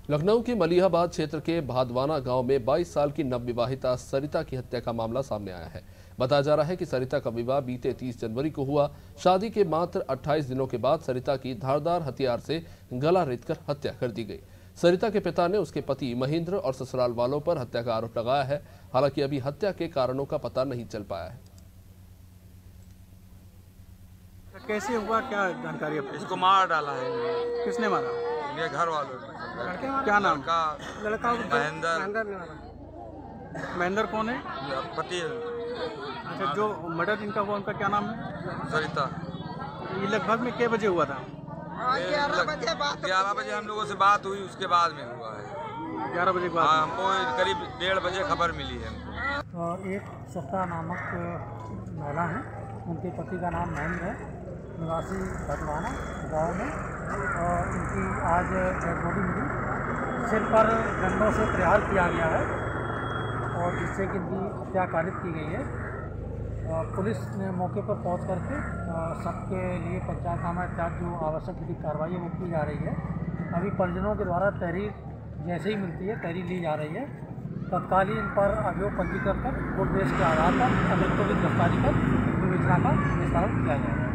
लखनऊ के मलिहाबाद क्षेत्र के भादवाना गांव में 22 साल की नवविवाहिता सरिता की हत्या का मामला सामने आया है। बताया जा रहा है कि सरिता का विवाह बीते 30 जनवरी को हुआ। शादी के मात्र 28 दिनों के बाद सरिता की धारदार हथियार से गला रेतकर हत्या कर दी गई। सरिता के पिता ने उसके पति महेंद्र और ससुराल वालों पर हत्या का आरोप लगाया है। हालांकि अभी हत्या के कारणों का पता नहीं चल पाया है। कैसे हुआ, क्या जानकारी है? इसको मार डाला है। किसने मारा? ये घर वालों ने। क्या नाम का? लड़का महेंद्र कौन है? पति। अच्छा, जो मर्डर इनका हुआ उनका क्या नाम है? सरिता। ये लगभग में कितने बजे हुआ था? 11 बजे हम लोगों से बात हुई, उसके बाद में हुआ है। 11 बजे के बाद? हाँ, हमको करीब 1:30 बजे खबर मिली है हमको। एक सरिता नामक महिला है, उनके पति का नाम महेंद्र है, निवासी भादवाना गाँव में। और इनकी आज डेड बॉडी मिली, सिर पर डंडों से प्रहार किया गया है और जिससे कि इनकी हत्या कारित की गई है। पुलिस ने मौके पर पहुंच करके सबके लिए पंचायतनामा इत्यादि जो आवश्यक विधिक कार्रवाई है वो की जा रही है। अभी परिजनों के द्वारा तहरीर जैसे ही मिलती है तहरीर ली जा रही है। तत्कालीन इन पर अभियोग पंजीकृत कर कोर्ट बेस के आधार पर अभियुक्तों की गिरफ्तारी कर विवेचना का निस्तारण किया जाएगा।